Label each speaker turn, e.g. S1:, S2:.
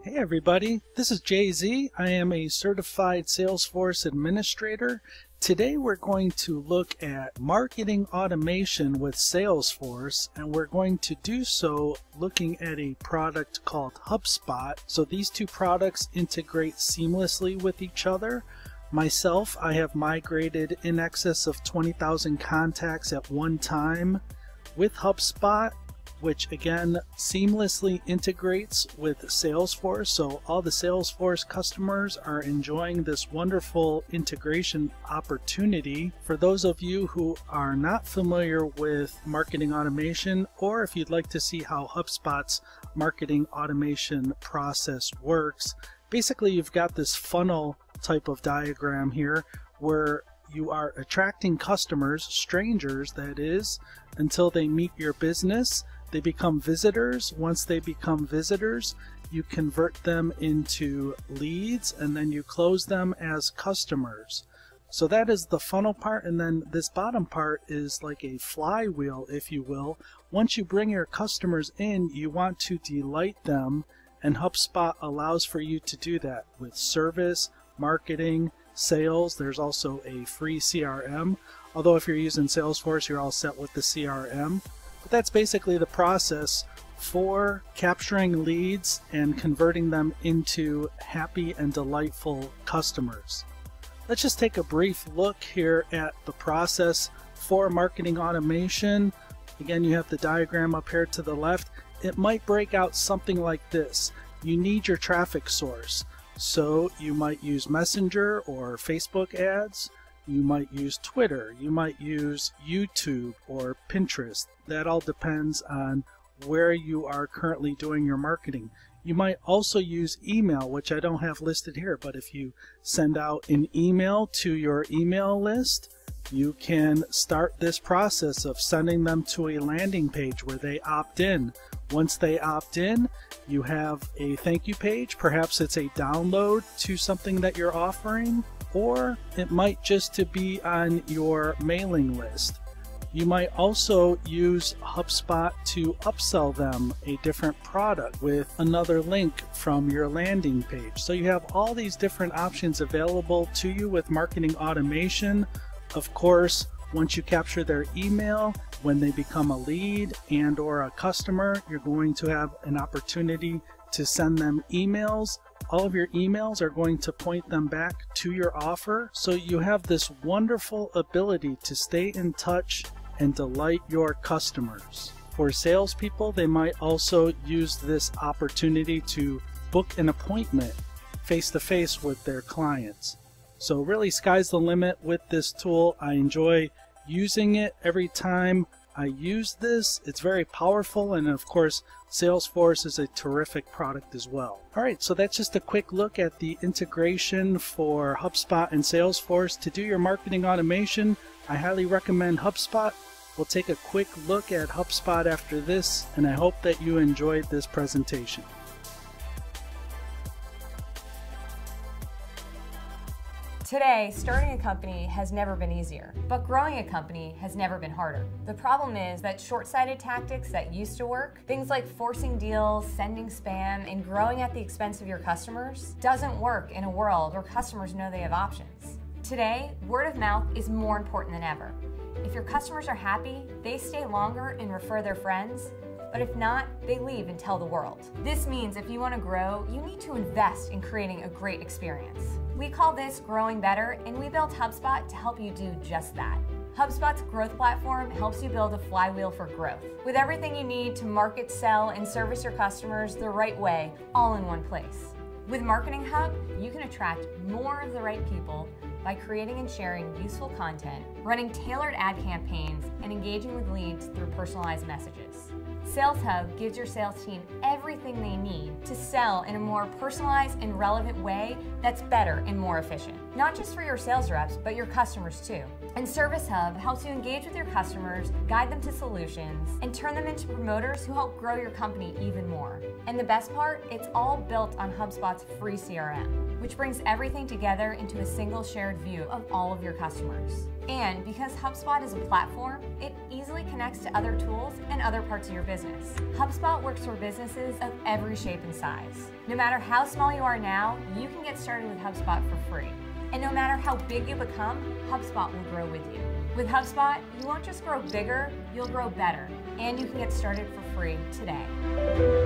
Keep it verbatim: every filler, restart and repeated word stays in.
S1: Hey everybody, this is Jay Z. I am a Certified Salesforce Administrator. Today we're going to look at marketing automation with Salesforce, and we're going to do so looking at a product called HubSpot. So these two products integrate seamlessly with each other. Myself, I have migrated in excess of twenty thousand contacts at one time with HubSpot, which again seamlessly integrates with Salesforce. So all the Salesforce customers are enjoying this wonderful integration opportunity. For those of you who are not familiar with marketing automation, or if you'd like to see how HubSpot's marketing automation process works, basically you've got this funnel type of diagram here where you are attracting customers, strangers that is, until they meet your business. They become visitors. Once they become visitors, you convert them into leads and then you close them as customers. So that is the funnel part, and then this bottom part is like a flywheel, if you will. Once you bring your customers in, you want to delight them, and HubSpot allows for you to do that with service, marketing, sales. There's also a free C R M, although if you're using Salesforce, you're all set with the C R M. But that's basically the process for capturing leads and converting them into happy and delightful customers. Let's just take a brief look here at the process for marketing automation. Again, you have the diagram up here to the left. It might break out something like this. You need your traffic source. So you might use Messenger or Facebook ads. You might use Twitter, you might use YouTube or Pinterest. That all depends on where you are currently doing your marketing. You might also use email, which I don't have listed here, but if you send out an email to your email list, you can start this process of sending them to a landing page where they opt in. Once they opt in, you have a thank you page. Perhaps it's a download to something that you're offering, or it might just to be on your mailing list. You might also use HubSpot to upsell them a different product with another link from your landing page. So you have all these different options available to you with marketing automation. Of course, once you capture their email, when they become a lead and or a customer, you're going to have an opportunity to send them emails. All of your emails are going to point them back to your offer. So you have this wonderful ability to stay in touch and delight your customers. For salespeople, they might also use this opportunity to book an appointment face-to-face with their clients. So really, sky's the limit with this tool. I enjoy using it every time I use this. It's very powerful, and of course Salesforce is a terrific product as well. Alright, so that's just a quick look at the integration for HubSpot and Salesforce. To do your marketing automation, I highly recommend HubSpot. We'll take a quick look at HubSpot after this, and I hope that you enjoyed this presentation.
S2: Today, starting a company has never been easier, but growing a company has never been harder. The problem is that short-sighted tactics that used to work, things like forcing deals, sending spam, and growing at the expense of your customers, doesn't work in a world where customers know they have options. Today, word of mouth is more important than ever. If your customers are happy, they stay longer and refer their friends. But if not, they leave and tell the world. This means if you want to grow, you need to invest in creating a great experience. We call this growing better, and we built HubSpot to help you do just that. HubSpot's growth platform helps you build a flywheel for growth, with everything you need to market, sell, and service your customers the right way, all in one place. With Marketing Hub, you can attract more of the right people by creating and sharing useful content, running tailored ad campaigns, and engaging with leads through personalized messages. Sales Hub gives your sales team everything they need to sell in a more personalized and relevant way that's better and more efficient. Not just for your sales reps, but your customers too. And Service Hub helps you engage with your customers, guide them to solutions, and turn them into promoters who help grow your company even more. And the best part, it's all built on HubSpot's free C R M, which brings everything together into a single shared view of all of your customers. And because HubSpot is a platform, it easily connects to other tools and other parts of your business. HubSpot works for businesses of every shape and size. No matter how small you are now, you can get started with HubSpot for free. And no matter how big you become, HubSpot will grow with you. With HubSpot, you won't just grow bigger, you'll grow better. And you can get started for free today.